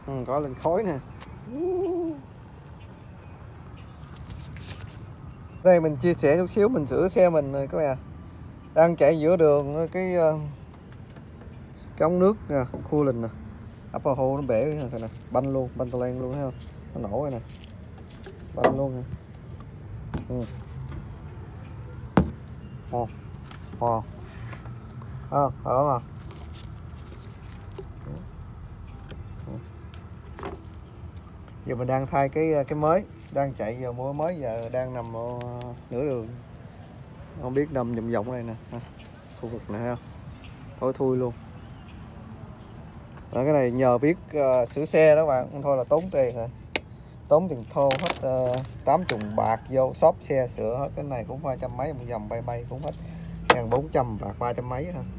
có lên khói nè. Đây mình chia sẻ chút xíu, mình sửa xe mình rồi các bạn. Đang chạy giữa đường cái ống nước nè, coolant nè, upper hole nó bể nè, banh luôn, banh tà lan luôn, thấy không? Nó nổ rồi nè, banh luôn nè. Ở giờ mình đang thay cái mới, đang chạy giờ mua mới, giờ đang nằm ở nửa đường, không biết nằm vòng vòng đây nè, khu vực này không, tối thui luôn. Cái này nhờ biết sửa xe đó bạn, không thôi là tốn tiền rồi, tốn tiền thô hết 80 bạc vô shop xe sửa hết. Cái này cũng phải trăm mấy một vòng bay cũng hết 1.400 bạc, 300 mấy ha.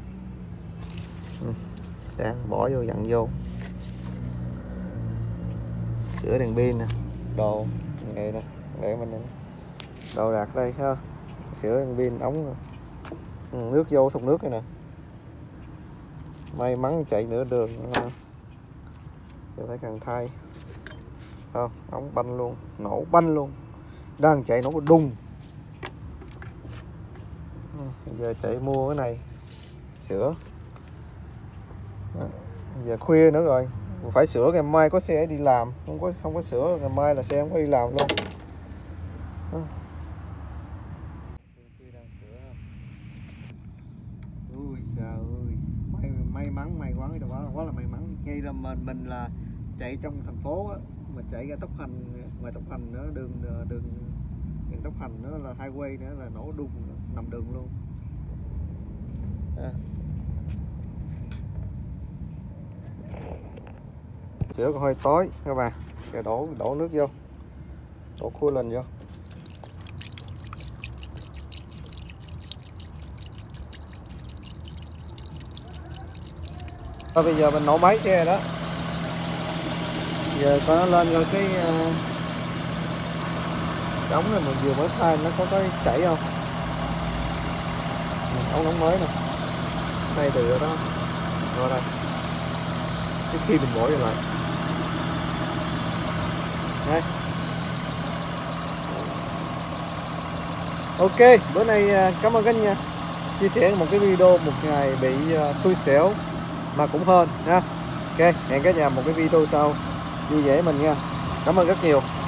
Đang bỏ vô dặn vô sửa đèn pin nè, đồ nghề nè, để mình đồ đạc đây ha, sửa đèn pin ống nước vô thùng nước này nè. May mắn chạy nửa đường giờ phải cần thay không, ống banh luôn, nổ banh luôn, đang chạy nổ đùng. Giờ chạy mua cái này sửa. Giờ khuya nữa rồi, phải sửa, ngày mai có xe đi làm, không có sửa ngày mai là xe không có đi làm luôn. Ui trời ơi, may mắn, may quá, quá là may mắn. Ngay là mình là chạy trong thành phố á, mà chạy ra Tốc Hành, ngoài Tốc Hành nữa, đường Tốc Hành nữa là highway nữa là nổ đùng nằm đường luôn. Sữa còn hơi tối các bạn, rồi đổ nước vô, đổ coolant vô. Rồi bây giờ mình nổ máy xe đó, giờ có nó lên rồi cái ống này mình vừa mới thay nó có cái chảy không, ống nóng mới nè, đây từ đó rồi đây, trước khi mình bỏ vô lại đây. Ok, bữa nay cảm ơn các anh nha, chia sẻ một cái video một ngày bị xui xẻo mà cũng hên ha. Ok, hẹn cả nhà một cái video sau vui vẻ mình nha. Cảm ơn rất nhiều.